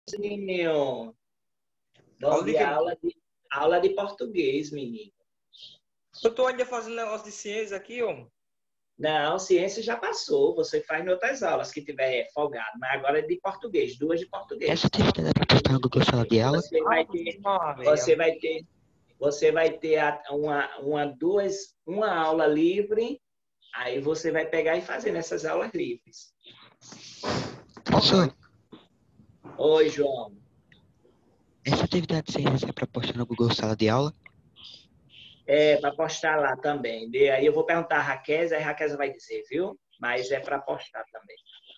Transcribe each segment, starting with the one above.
Menino. Bom Aula de dia, quê? aula de português, menino. Eu tô ainda fazendo negócio de ciência aqui, ó. Não, ciência já passou. Você faz em outras aulas que tiver folgado, mas agora é de português, duas de Essa português. atividade é para postar no Google Sala de Aula? Você vai ter, você vai ter, você vai ter uma aula livre. Aí você vai pegar e fazer nessas aulas livres. Professor, Oi, João. essa atividade de ciência é para postar no Google Sala de Aula? É para postar lá também. E aí eu vou perguntar a Raquel, aí a Raquel vai dizer, viu? Mas é para postar também.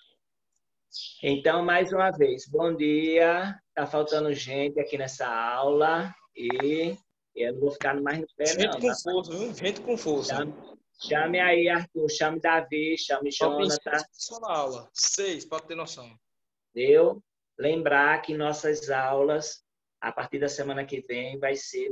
Então, mais uma vez, bom dia. Tá faltando gente aqui nessa aula e eu não vou ficar mais no pé, Gente não, com tá? força, viu? Gente com força. Chame aí, Arthur, chame Davi, chame Só tem 6 Jonathan. pessoas na aula. 6, para ter noção. Deu? Lembrar que nossas aulas, a partir da semana que vem, vai ser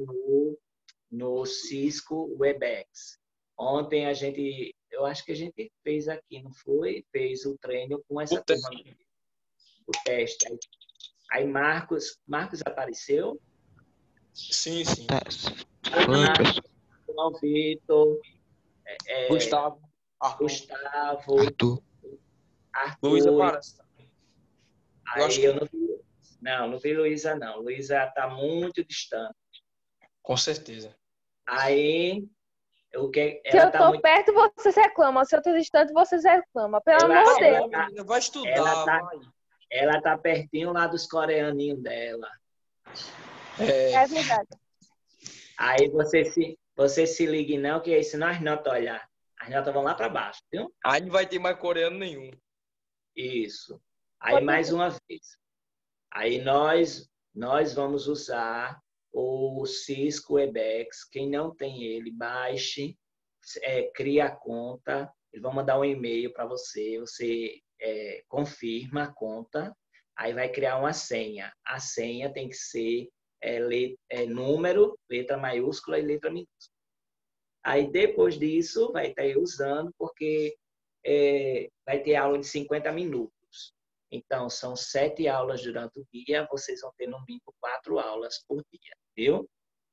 no Cisco WebEx. Ontem eu acho que a gente fez aqui, não foi? Fez o treino com essa O turma, teste. o teste. Aí Marcos apareceu, Sim, sim. Tá. Foi, professor. João Vitor, Gustavo, Arthur, Gustavo, Arthur. Luísa Arthur. parece. Eu acho Aí que eu não vi Luísa, não. Luísa está muito distante. com certeza. Aí, Se ela eu está tô muito. perto, vocês reclamam. Se eu tô distante, vocês reclamam. Pelo amor de Vai, Deus. menina, vai estudar, ela tá, vai. ela tá pertinho lá dos coreaninhos dela. É verdade. Aí você se ligue não, que aí senão as notas, olha, as notas vão lá para baixo, viu? Aí não vai ter mais coreano nenhum. Isso. Aí mais uma vez. Aí nós vamos usar o Cisco Webex. Quem não tem ele, baixe, cria a conta. Eles vão mandar um e-mail para você. Você confirma a conta. Aí vai criar uma senha. A senha tem que ser número, letra maiúscula e letra minúscula. Aí depois disso vai estar usando, porque vai ter aula de 50 minutos. Então, são 7 aulas durante o dia, vocês vão ter no mínimo 4 aulas por dia, viu?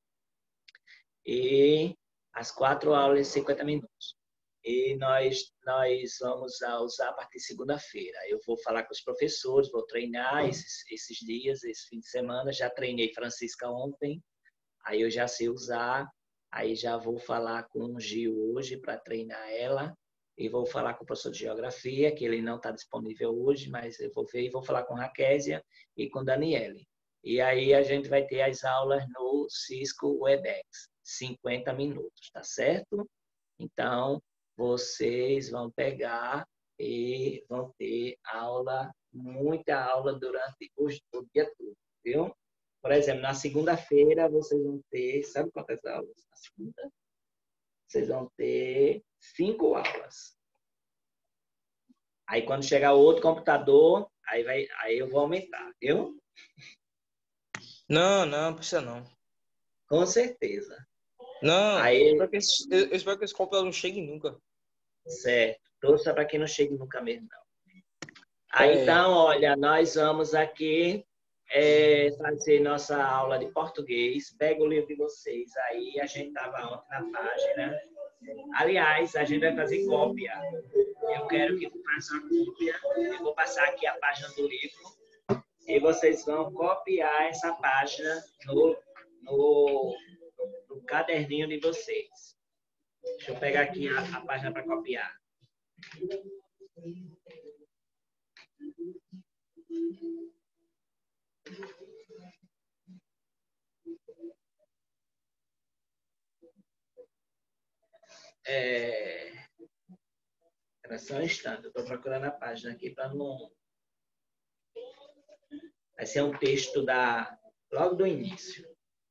E as 4 aulas de 50 minutos. E nós vamos usar a partir de segunda-feira. Eu vou falar com os professores, vou treinar esses dias, esse fim de semana. Já treinei Francisca ontem, aí eu já sei usar. Aí já vou falar com o Gil hoje para treinar ela. E vou falar com o professor de Geografia, que ele não está disponível hoje, mas eu vou ver e vou falar com a Raquésia e com a Daniele. E aí a gente vai ter as aulas no Cisco WebEx, 50 minutos, tá certo? Então, vocês vão pegar e vão ter aula, muita aula durante o dia todo, viu? Por exemplo, na segunda-feira vocês vão ter, sabe quantas aulas? Na segunda? Vocês vão ter 5 aulas. Aí quando chegar o outro computador, aí eu vou aumentar, viu? Não precisa não. Com certeza. Não, Aí, eu espero que esse computador não chegue nunca. certo. Torça para que não chegue nunca mesmo, não. Aí então, olha, nós vamos aqui fazer nossa aula de português. Pega o livro de vocês aí, a gente estava ontem na página. Aliás, a gente vai fazer cópia. Eu quero que faça a cópia. Eu vou passar aqui a página do livro e vocês vão copiar essa página no caderninho de vocês. Deixa eu pegar aqui a página para copiar. Era só um instante, eu estou procurando a página aqui para não. Vai ser um texto logo do início.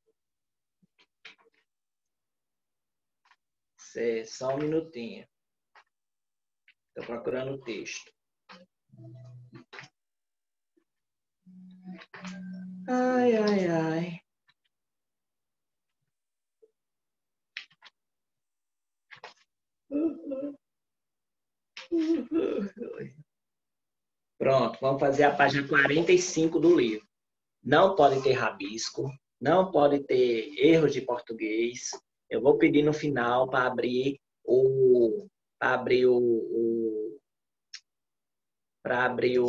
Só um minutinho. Estou procurando o texto. Ai, ai, ai. Pronto, vamos fazer a página 45 do livro. não pode ter rabisco, não pode ter erros de português. Eu vou pedir no final para abrir para abrir para abrir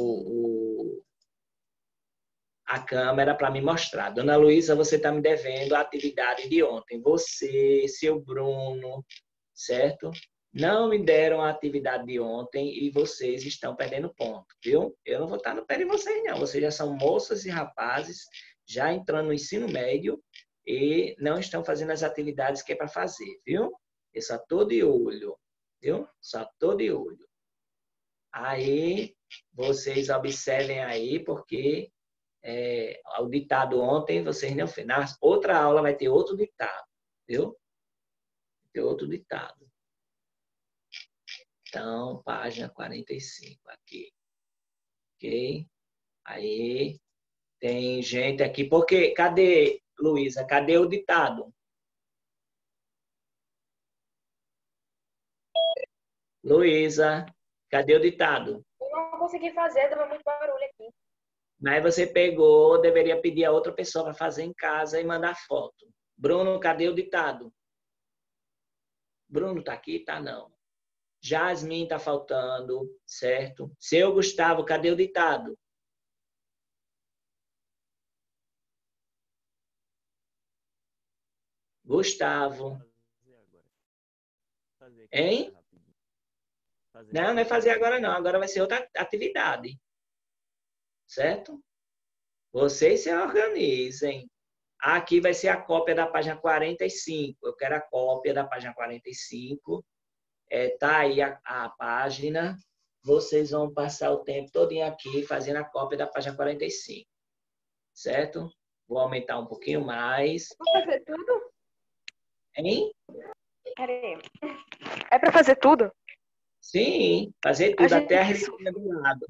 a câmera para me mostrar. Dona Luísa, você está me devendo a atividade de ontem. Você, seu Bruno, certo? Não me deram a atividade de ontem e vocês estão perdendo ponto, viu? Eu não vou estar no pé de vocês, não. Vocês já são moças e rapazes, já entrando no ensino médio e não estão fazendo as atividades que é para fazer, viu? Eu só estou de olho, viu? Só estou de olho. Aí, vocês observem aí, porque o ditado ontem vocês não fez. Na outra aula vai ter outro ditado, viu? Vai ter outro ditado. Então, página 45 aqui. Ok? Aí, tem gente aqui. Porque, cadê, Luísa? Cadê o ditado? Luísa, cadê o ditado? Eu não consegui fazer, dava muito barulho aqui. Mas você pegou, deveria pedir a outra pessoa para fazer em casa e mandar foto. Bruno, cadê o ditado? Bruno tá aqui? Tá não. Jasmine tá faltando, certo? Seu Gustavo, cadê o ditado? Gustavo. Hein? Não, não é fazer agora não. Agora vai ser outra atividade. Certo? Vocês se organizem. Aqui vai ser a cópia da página 45. Eu quero a cópia da página 45. Tá aí a página. Vocês vão passar o tempo todinho aqui fazendo a cópia da página 45. Certo? Vou aumentar um pouquinho mais. Vou fazer tudo? Hein? Peraí. É pra fazer tudo? Sim, fazer tudo, até a risquinha do lado.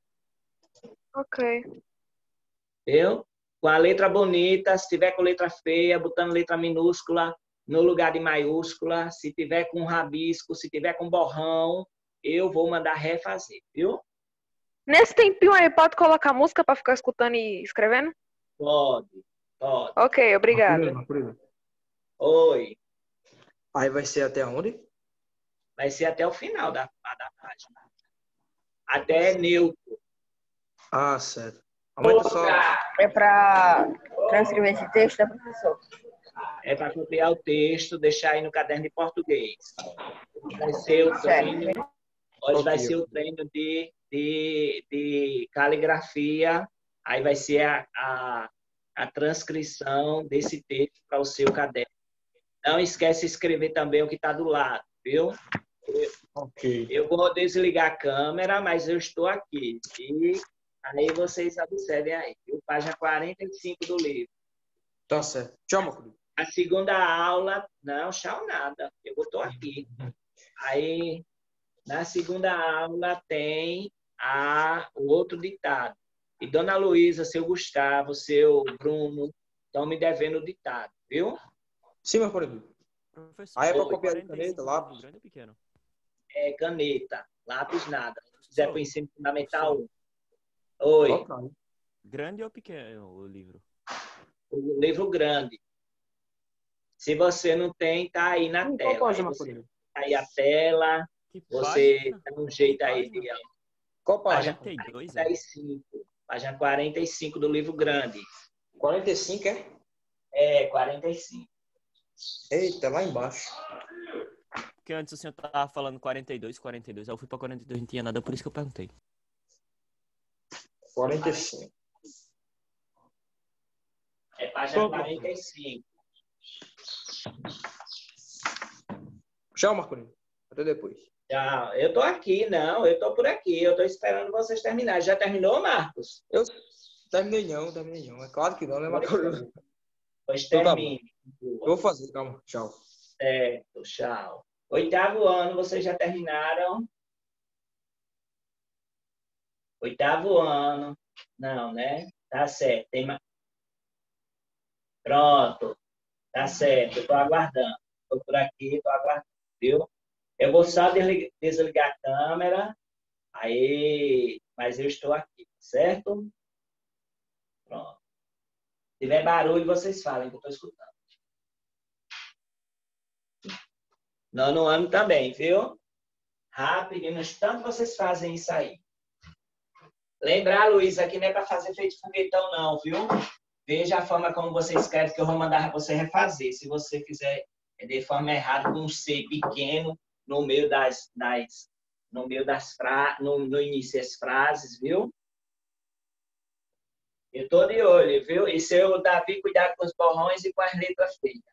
Ok. Viu? Com a letra bonita, se tiver com letra feia, botando letra minúscula no lugar de maiúscula. Se tiver com rabisco, se tiver com borrão, eu vou mandar refazer, viu? Nesse tempinho aí, pode colocar música pra ficar escutando e escrevendo? Pode, pode. Ok, obrigada. Oi. Aí vai ser até onde? Vai ser até o final da página. Até neutro. Ah, certo. Aumenta só. É para transcrever esse texto, né, professor? É para copiar o texto, deixar aí no caderno de português. Vai ser o treino, hoje vai ser o treino de caligrafia. Aí vai ser a transcrição desse texto para o seu caderno. Não esquece de escrever também o que está do lado, viu? Ok. Eu vou desligar a câmera, mas eu estou aqui. E aí vocês observem aí, viu? Página 45 do livro. Tá certo. Tchau, meu querido. A segunda aula, não, tchau nada, eu estou aqui. Aí, na segunda aula tem o outro ditado. E Dona Luísa, seu Gustavo, seu Bruno, estão me devendo o ditado, viu? Sim, meu querido. Professor, Aí é para Oi. copiar de caneta, lápis. grande ou pequeno? Caneta, lápis nada. Se quiser para o ensino fundamental 1. Oi, Ok. Grande ou pequeno o livro? o livro grande. Se você não tem, tá aí na Qual tela. página, Aí meu você querido? tá aí a tela, Que você página? dá um jeito aí de Qual página página? 42, 45. Página 45 do livro grande. 45, é? 45. Eita, lá embaixo. Porque antes o senhor tava falando 42. Aí eu fui pra 42, não tinha nada, por isso que eu perguntei. 45. Página 45. Tchau, Marcolino. Até depois. Já, eu tô aqui, não, eu tô por aqui. Eu tô esperando vocês terminarem. Já terminou, Marcos? Eu terminei não. É claro que não, né, Marcolino? Pois Então tá termine. Eu vou fazer, calma. Tchau. Certo, tchau. 8º ano, vocês já terminaram? 8º ano. Não, né? Tá certo. Tem mais. Pronto. Tá certo. Eu tô aguardando. Tô por aqui, tô aguardando, viu? Eu vou só desligar a câmera. Aí, mas eu estou aqui, certo? Pronto. tiver barulho, vocês falem que eu estou escutando. Nono ano também, viu? Rapidinho, mas tanto vocês fazem isso aí. Lembrar, Luiz, aqui não é para fazer feito foguetão, não, viu? Veja a forma como você escreve, que eu vou mandar você refazer. Se você fizer de forma errada, com um C pequeno no meio no início das frases, viu? Eu estou de olho, viu? E seu Davi, cuidado com os borrões e com as letras feias.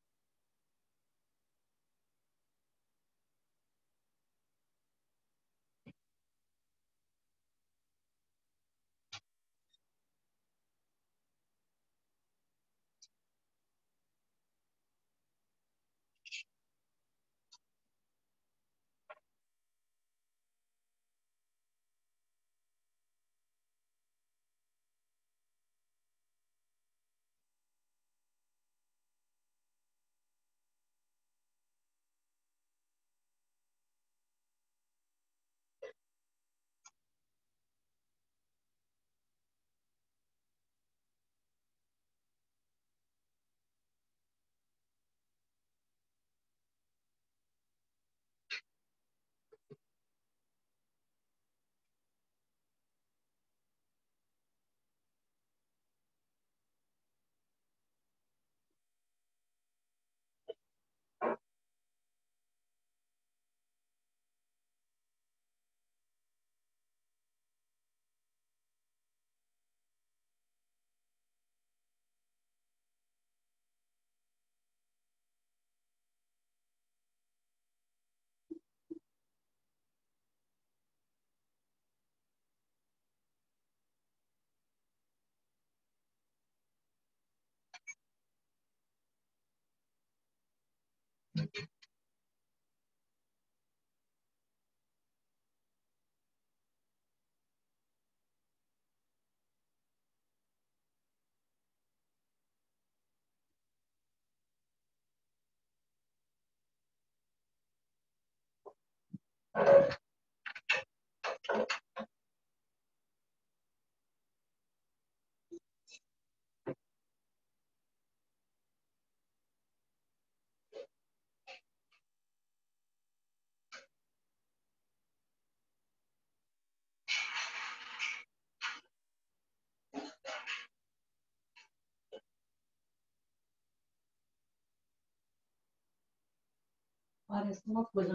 Parece uma coisa.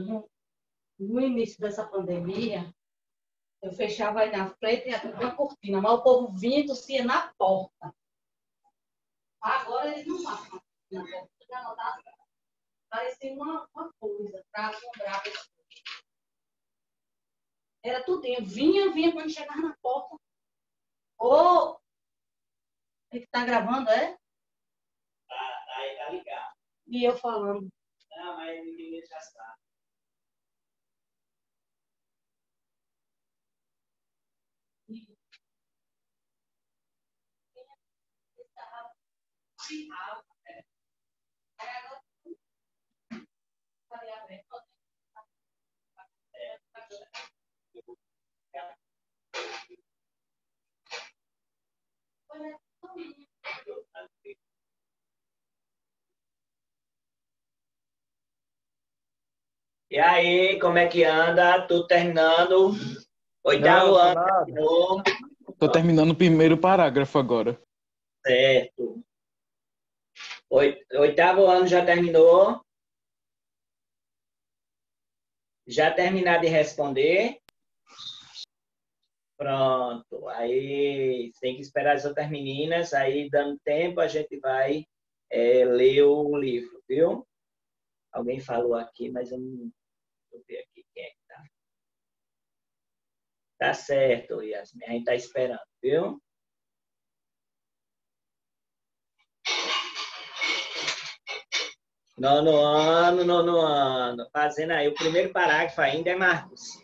No início dessa pandemia, eu fechava aí na frente e até uma cortina, mas o povo vinha e tossia na porta. Agora eles não passam na porta. Já notaram? Parecia uma coisa para assombrar a pessoa. Era tudinho. Vinha quando chegava na porta. Ô, ele que tá gravando, é? Tá ligado. E eu falando. Não, mas ninguém já sabe. E aí, como é que anda? Tudo terminando? Oitavo Não, ano, nada. terminou. Tô terminando o primeiro parágrafo agora. Certo. Oitavo ano já terminou? Já terminar de responder? Pronto. Aí tem que esperar as outras meninas, aí dando tempo a gente vai ler o livro, viu? Alguém falou aqui, mas eu não vou ver aqui quem é que tá. Tá certo, Yasmin. A gente tá esperando, viu? Nono ano. Fazendo aí o primeiro parágrafo ainda é Marcos.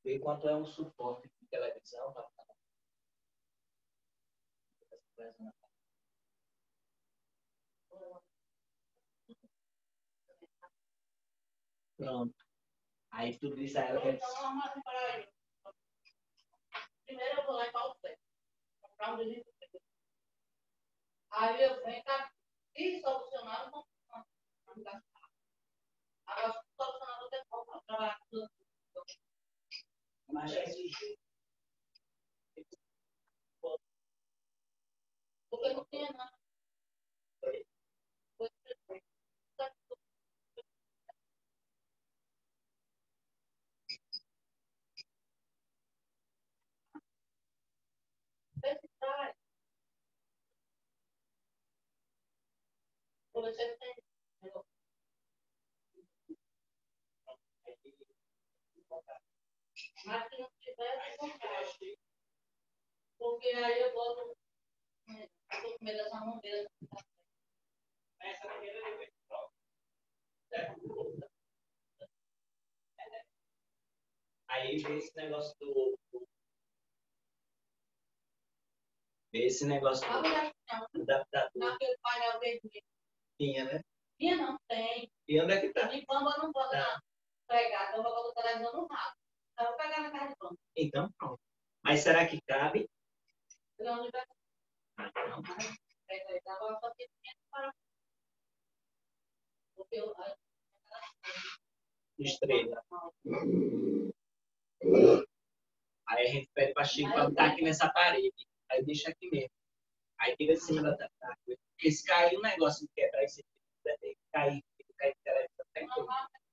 Vê quanto é um suporte de televisão. Pronto. Aí tu diz a ela que Primeiro eu vou lá em Paulo Freire, comprar um livro. Aí eu venho cá e solucionar o problema. Agora, solucionar o tempo para trabalhar com tudo. mas é Porque não tinha nada. Você tem. Mas se não tiver, eu não faço. Porque aí eu boto o medo dessa monteira. Aí vê esse negócio do. Vê esse negócio do adaptador. Naquele painel vermelho. Tinha, né? Minha não tem. E onde é que tá? De pamba não pode pegar. Então eu vou botar a televisão no rabo. Eu vou pegar na casa de pamba. Então, pronto. Mas será que cabe? Não, não vai. Não. Agora só tem que para. Porque eu. Estrela. Aí a gente pede pra Chico pra botar aqui nessa parede. Aí deixa aqui mesmo. Aí tira de cima da tábua. Porque se cair um negócio que quebrar esse tipo, cair de televisão, tem tudo.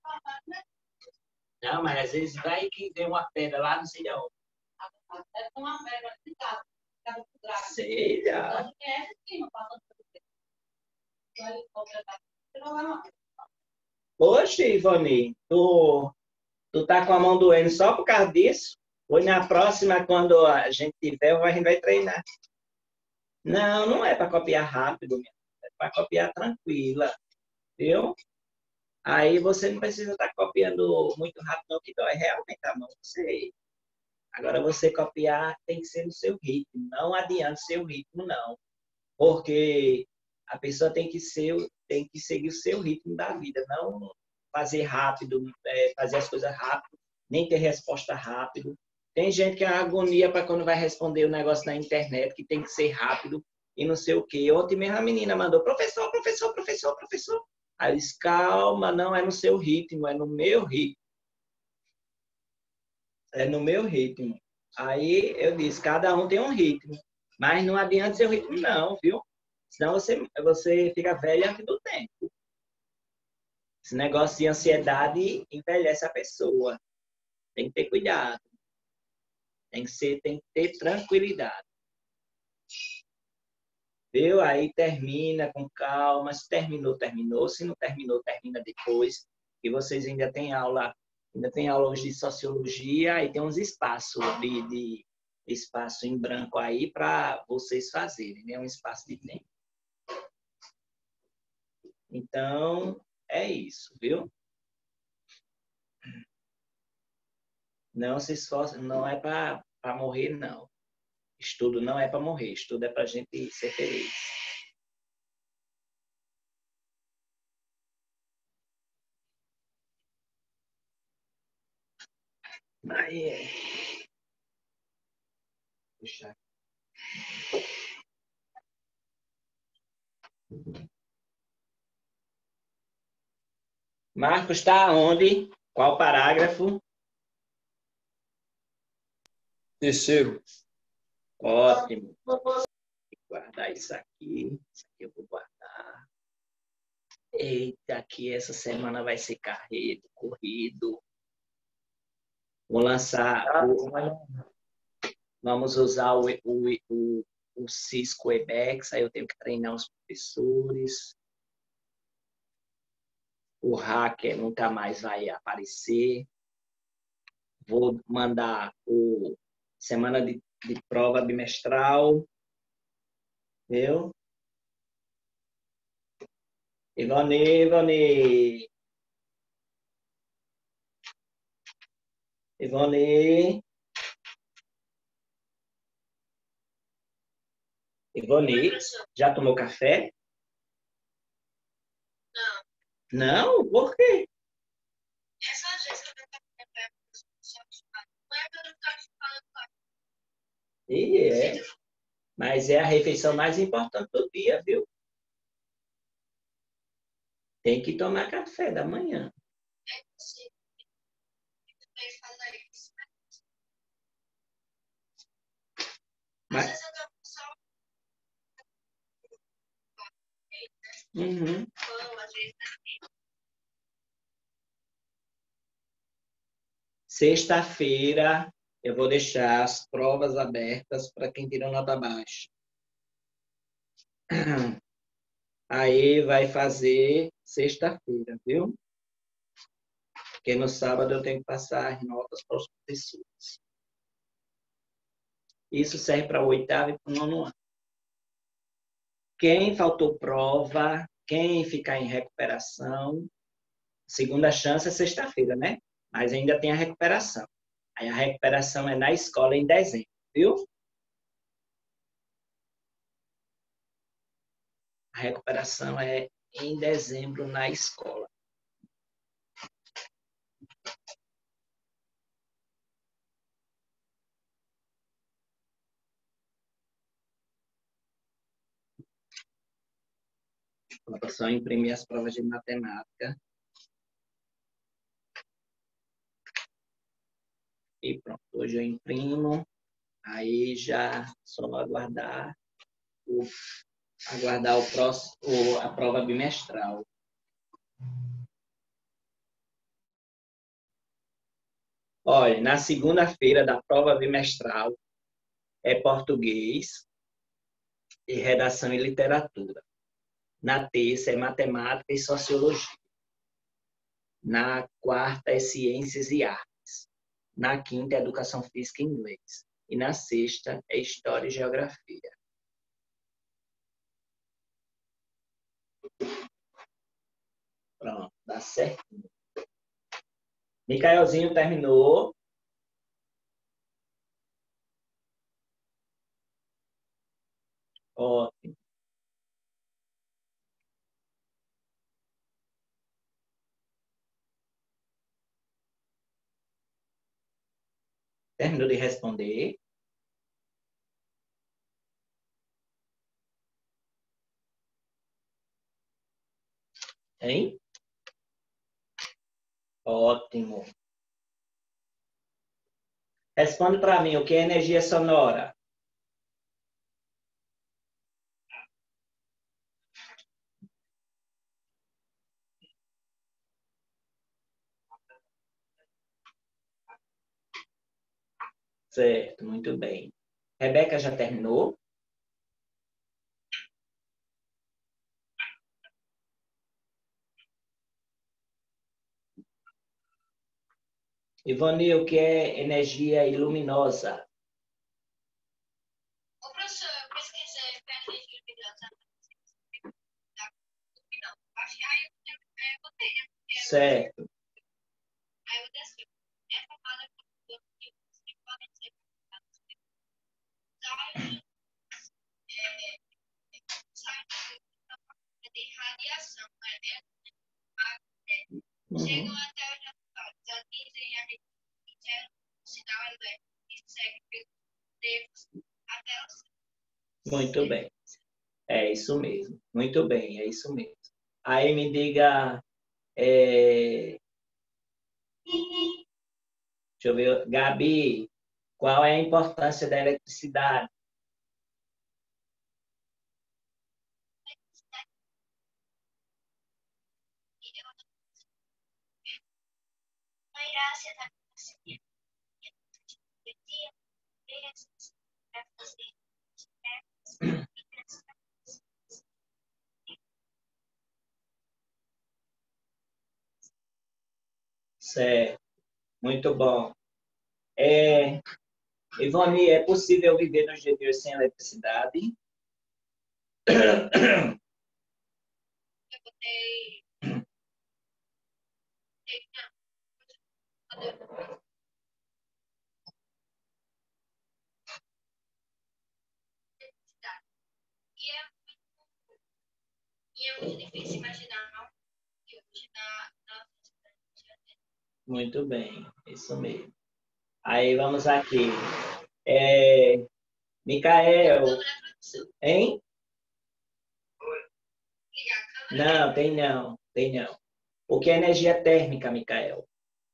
Não, mas às vezes vai que vem uma pedra lá, não sei de onde. É uma pedra de casa. Sei já. Então, é essa aqui, não passa por você. Então, ele completar. Você não vai morrer. Poxa, Ivone, tu tá com a mão doendo só por causa disso? Ou na próxima, quando a gente tiver, a gente vai treinar. Não, não é para copiar rápido, minha. É para copiar tranquila, viu? Aí você não precisa estar copiando muito rápido, não, que dói realmente a mão. Sei. Agora, você copiar tem que ser no seu ritmo. Não adianta seu ritmo, não. Porque a pessoa tem que seguir o seu ritmo da vida, não fazer rápido, fazer as coisas rápido, nem ter resposta rápido. Tem gente que é agonia para quando vai responder o negócio na internet, que tem que ser rápido e não sei o quê. Ontem mesmo a menina mandou, professor, professor, professor, professor. Aí eu disse, calma, não é no seu ritmo, é no meu ritmo. É no meu ritmo. Aí eu disse, cada um tem um ritmo. Mas não adianta seu ritmo não, viu? Senão você fica velho antes do tempo. Esse negócio de ansiedade envelhece a pessoa. Tem que ter cuidado. Tem que ter tranquilidade. Viu? Aí termina com calma. Se terminou, terminou. Se não terminou, termina depois. E vocês ainda têm aula hoje de sociologia e tem uns espaços de espaço em branco aí para vocês fazerem, né? Um espaço de tempo. Então, é isso, viu? Não se esforce, não é para morrer, não. Estudo não é para morrer, estudo é para a gente ser feliz. Aí é. Puxa. Marcos está onde? Qual parágrafo? Terceiro. Ótimo. Vou guardar isso aqui. Isso aqui eu vou guardar. Eita, aqui essa semana vai ser corrido. Vou lançar. Vamos usar o Cisco Webex. Aí eu tenho que treinar os professores. O hacker nunca mais vai aparecer. Vou mandar o semana de prova bimestral. Viu? Ivone. Ivone. Ivone, já tomou café? Não? Por quê? E é. Mas é a refeição mais importante do dia, viu? Tem que tomar café da manhã. Mas... Uhum. Sexta-feira eu vou deixar as provas abertas para quem tirou nota baixa. Aí vai fazer sexta-feira, viu? Porque no sábado eu tenho que passar as notas para os professores. Isso serve para o oitavo e para o nono ano. Quem faltou prova, quem ficar em recuperação, segunda chance é sexta-feira, né? Mas ainda tem a recuperação. Aí a recuperação é na escola em dezembro, viu? A recuperação é em dezembro na escola. Vou só imprimir as provas de matemática. E pronto, hoje eu imprimo. Aí já só aguardar o próximo, a prova bimestral. Olha, na segunda-feira da prova bimestral é português e redação e literatura. Na terça é matemática e sociologia. Na quarta é ciências e artes. Na quinta é educação física e inglês. E na sexta é história e geografia. Pronto, dá certinho. Micaelzinho terminou. Ótimo. Terminou de responder? Hein? Ótimo. Responde para mim, o que é energia sonora? Certo, muito bem. Rebeca já terminou? Ivone, o que é energia luminosa? O professor, eu pesquisei para energia luminosa. Acho que aí eu botei, né? Certo. Aí eu desci. É formada por tipos que podem ser de radiação, né? Chegam até os laboratórios, atingem a rede e geram um sinal elétrico que segue pelos dedos até o céu. Muito bem. É isso mesmo. Muito bem, é isso mesmo. Aí me diga... Deixa eu ver. Gabi, qual é a importância da eletricidade? Uma graça da parceria do dia, para fazer Certo. Muito bom. Ivone, é possível viver nos dias de hoje sem eletricidade? eu botei é difícil imaginar que hoje na Muito bem, isso mesmo. Aí vamos aqui. É, Micael, hein? Não, tem não, tem não. O que é energia térmica, Micael?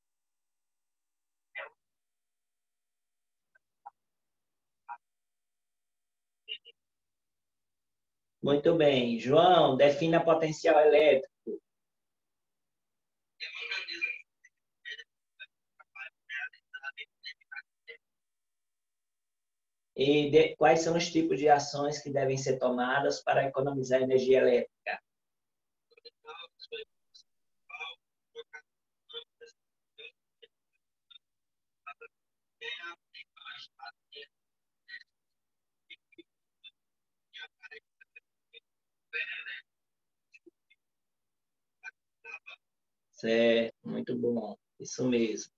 Muito bem. João, defina potencial elétrico. E quais são os tipos de ações que devem ser tomadas para economizar energia elétrica? Certo, muito bom. Isso mesmo.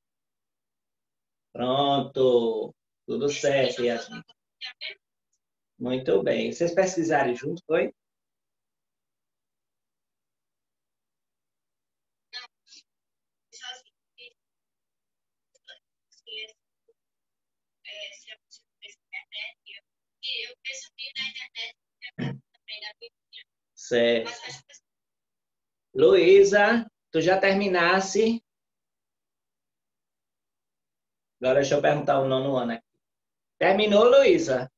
Pronto. Tudo certo, Yasmin. Muito bem. Vocês pesquisaram junto, foi? se é possível pesquisar na internet, e eu pesquisei na internet também na Bíblia. Certo. Mas acho que Luísa, tu já terminasse? Agora deixa eu perguntar o nono ano aqui. Terminou, Luísa?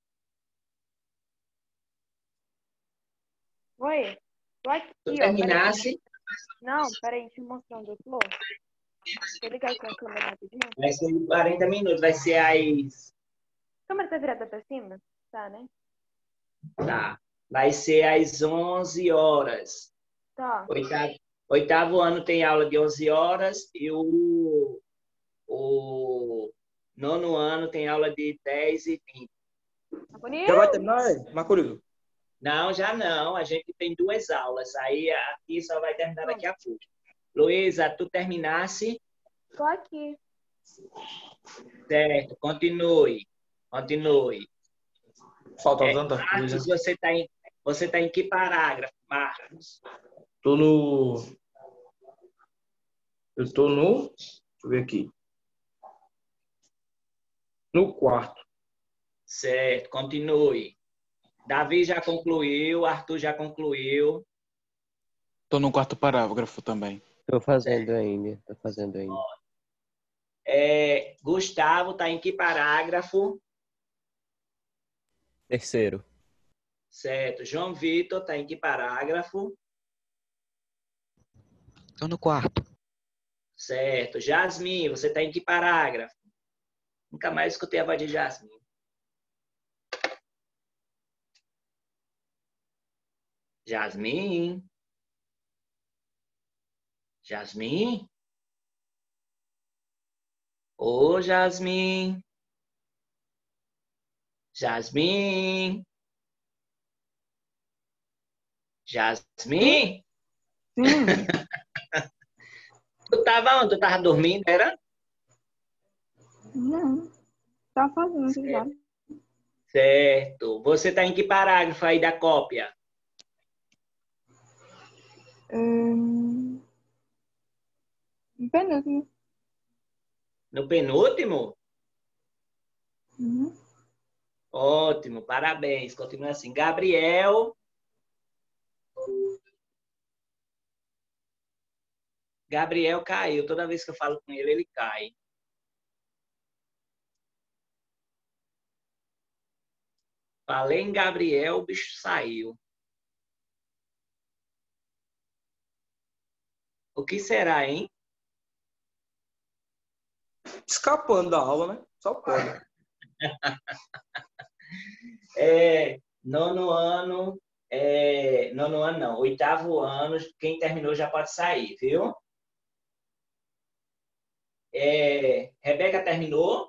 Oi, tô aqui, Tu ó. Peraí. terminasse? Não, peraí, deixa eu mostrar onde eu tô. Deixa eu ligar aqui a câmera rapidinho. Vai ser 40 minutos, vai ser às... A câmera tá virada pra cima? Tá, né? Tá. Vai ser às 11 horas. Tá. Oitavo ano tem aula de 11 horas e o nono ano tem aula de 10h20. Tá bonito? Já vai terminar, Marcolino? Não, já não. A gente tem 2 aulas. Aí aqui só vai terminar daqui a pouco. Luísa, tu terminasse? Tô aqui. Certo. Continue. Continue. Falta tanta Marcos, coisa. você tá em que parágrafo, Marcos? Tô no... Eu tô no... Deixa eu ver aqui. No quarto. Certo. Continue. Davi já concluiu, Arthur já concluiu. Tô no quarto parágrafo também. Tô fazendo ainda. Gustavo está em que parágrafo? Terceiro. Certo. João Vitor está em que parágrafo? Tô no quarto. Certo. Jasmine, você está em que parágrafo? Nunca mais escutei a voz de Jasmine. Jasmine? Jasmine? Ô, Jasmine? Jasmine? Jasmine? Sim. Tu tava onde? Tu tava dormindo, era? Não. Tá fazendo atividade. Certo. Você está em que parágrafo aí da cópia? Penúltimo. No penúltimo? Uhum. Ótimo, parabéns. Continua assim. Gabriel. Gabriel caiu. Toda vez que eu falo com ele, ele cai. Falei em Gabriel, o bicho saiu. O que será, hein? Escapando da aula, né? Só pode. Nono ano. Nono ano não. Oitavo ano. Quem terminou já pode sair, viu? Rebeca terminou?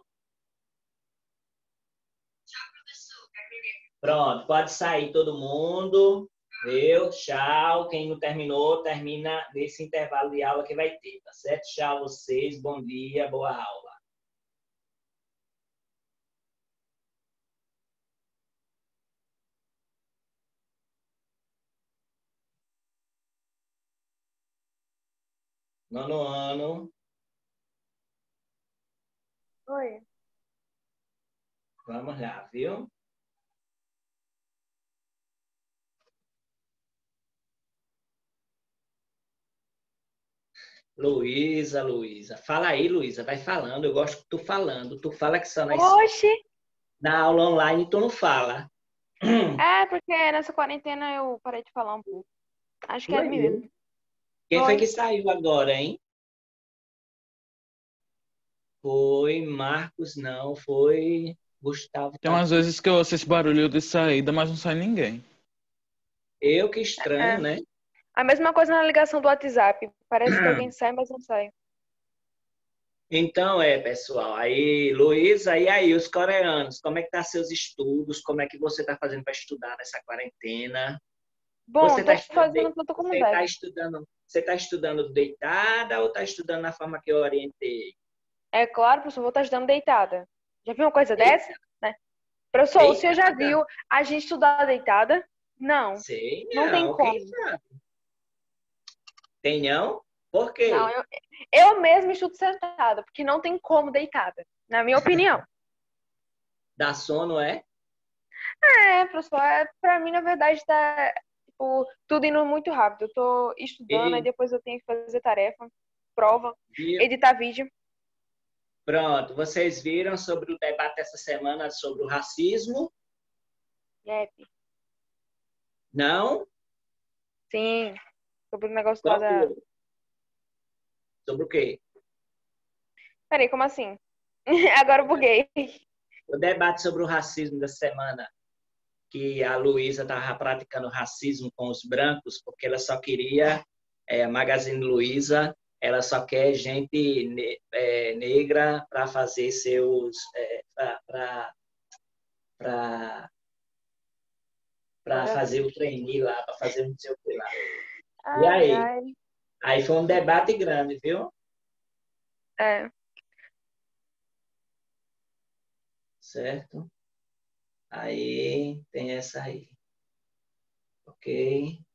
Pronto, pode sair todo mundo. Viu? Tchau. Quem não terminou, termina nesse intervalo de aula que vai ter, tá certo? Tchau vocês, bom dia, boa aula. Nono ano. Oi. Vamos lá, viu? Luísa. Fala aí, Luísa. Vai falando. Eu gosto que tu falando. Tu fala que só Oxi! na aula online tu não fala. É, porque nessa quarentena eu parei de falar um pouco. Acho que é mim mesmo. Quem foi Oi. que saiu agora, hein? Foi Marcos, não. Foi Gustavo. Tem umas vezes que eu ouço esse barulho de saída, mas não sai ninguém. Eu que estranho, É. né? A mesma coisa na ligação do WhatsApp. Parece que alguém sai, mas não sai. Então, pessoal. Aí, Luísa, e aí, os coreanos? Como é que tá seus estudos? Como é que você tá fazendo para estudar nessa quarentena? Bom, Você tô está fazendo tudo como deve. você tá estudando deitada ou está estudando na forma que eu orientei? É claro, professor, vou estar estudando deitada. Já viu uma coisa dessa? Né? Professor, o senhor já viu a gente estudar deitada? Não. Sei, Não tem como. Quem sabe? Tem não? Por quê? Não, eu mesma estudo sentada, porque não tem como deitada, na minha opinião. Dá sono, é? É, professor, pra mim, na verdade, tá tipo, tudo indo muito rápido. Eu tô estudando, aí depois eu tenho que fazer tarefa, prova, editar vídeo. Pronto, vocês viram sobre o debate essa semana sobre o racismo? Não? Sim, sobre o negócio lá da... Sobre o quê? Peraí, como assim? Agora eu buguei. O debate sobre o racismo da semana, que a Luísa estava praticando racismo com os brancos, porque ela só queria, a Magazine Luiza, ela só quer gente negra para fazer seus... para fazer o trainee lá, para fazer não sei o que lá. E aí? Aí foi um debate grande, viu? É. Certo? Aí tem essa aí. Ok?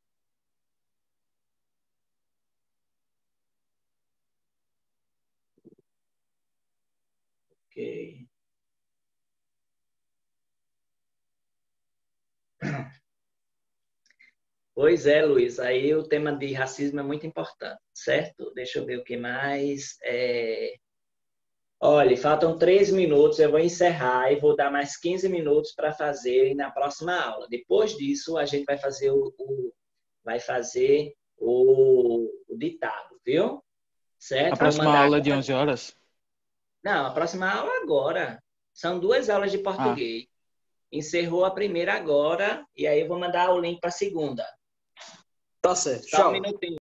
Ok. Pois é, Luiz. Aí o tema de racismo é muito importante, certo? Deixa eu ver o que mais. Olha, faltam 3 minutos, eu vou encerrar e vou dar mais 15 minutos para fazer na próxima aula. Depois disso, a gente vai fazer o ditado, viu? Certo? A próxima aula é de 11 horas? Não, a próxima aula agora. São 2 aulas de português. Encerrou a primeira agora, e aí eu vou mandar o link para a segunda. Tá certo. Só um minutinho.